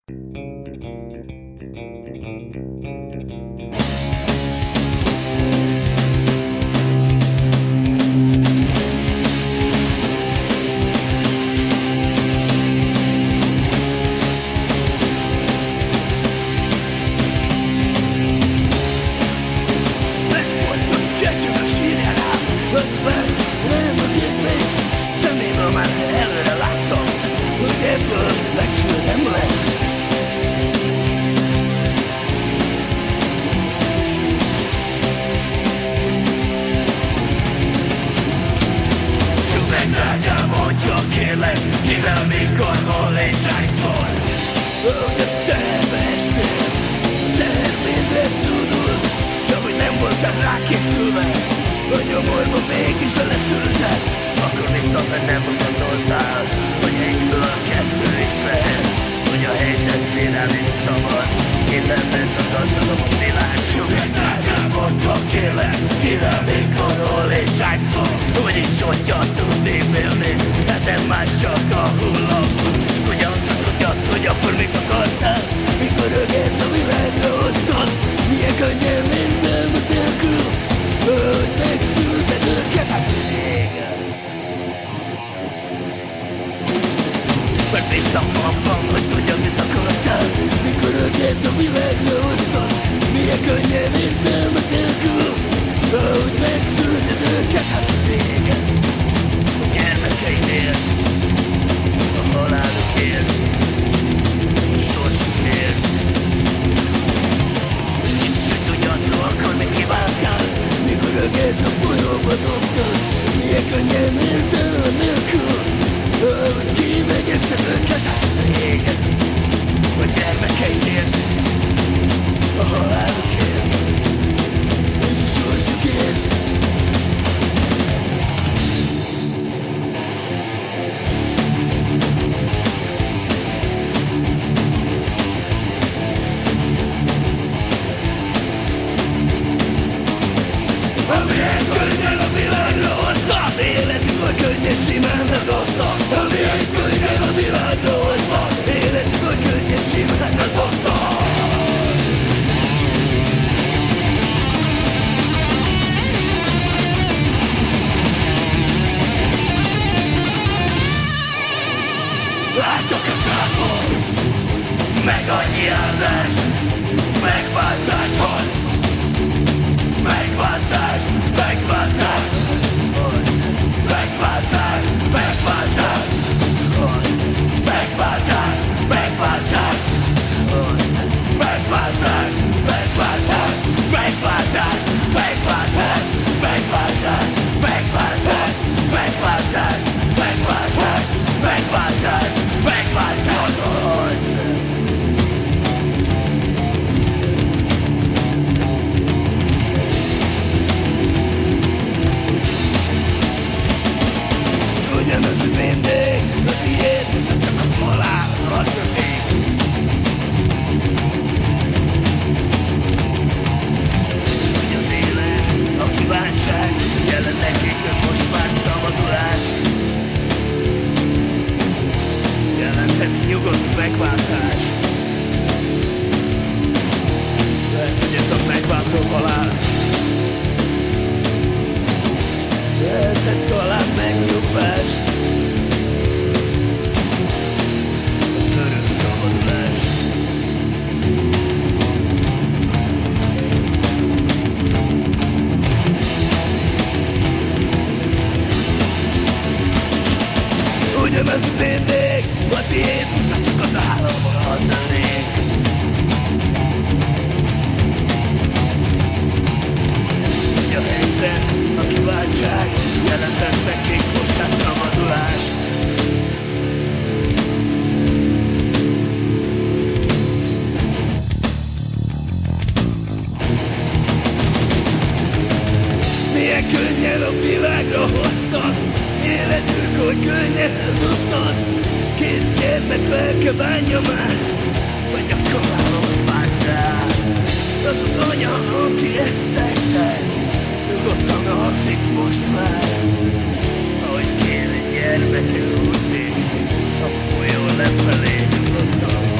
Kérlek, kivel mikor, hol és hányszor. De terveztél, termédre tudod, de hogy nem voltál rákészülve, a nyomorba mégis beleszülted. Akkor viszont nem gondoltál, hogy egyből kettő is lehet, hogy a helyzet vélem is szabad. Két embert a gazdagom a világ sok. Drágám, otthon kérlek, kivel mikor, hol és hányszor. Úgyis hogyan tudnék élni, ezen már csak a hullám. Hogyan tudod, hogy akkor mit akartál, mikor ögét a világra hoztad. Milyen könnyen érzelmet nélkül, hogy megszülted őket. Hát régen mert bíztam abban, hogy tudja, mit akartál, mikor ögét a világra hoztad. Milyen könnyen érzelmet nélkül, hogy megszülted őket. Hát régen a gyermekeidért, a halálukért, a sorsukért. S hogy tudjad, akkor mit kívántál, mikor ögét a folyóba dobtad. Milyen könnyen értelme nélkül, hogy kivegyezted őket. Hát régen a gyermekeidért, a halálukért és a sorsukért. Amilyen könnyen a világra hoztad, életükből könnyen simán eldobtad. Amilyen könnyen a világra hoztad, életükből könnyen simán eldobtad. Látok a számon, meg annyi állás, megváltáshoz. Megváltás, megváltás, hoz. Megváltás, megváltás, hoz. Megváltás, megváltás, hoz. Megváltás, megváltás, megváltás, megváltás, megváltás, megváltás, megváltás, megváltás, megváltás, megváltás, hoz. Ugyanaz mindig, a tiéd, aztán csak a halál, az a még. Hogy az élet, a kívánság, jelent nekik most már szabadulást. Jelenthet nyugodt megváltást. Lehet, hogy ez a megváltó halál. Lehetett talán megnyugvást. Az örök szabadulás. Ugyanaz mindig, a tiéd, aztán csak az álomban az elég. Hogy a helyzet, a kiváltság, jelentett nekik most át szabadulást. Milyen könnyen a világra hoztad, életük, hogy könnyen eldobtad. Két gyermek lelke bánja már, vagy a halálot vált rá. Az az anya, aki ezt tette, nyugodtan alszik most már. Ahogy két gyermeke úszik a folyó lefelé nyugodtan.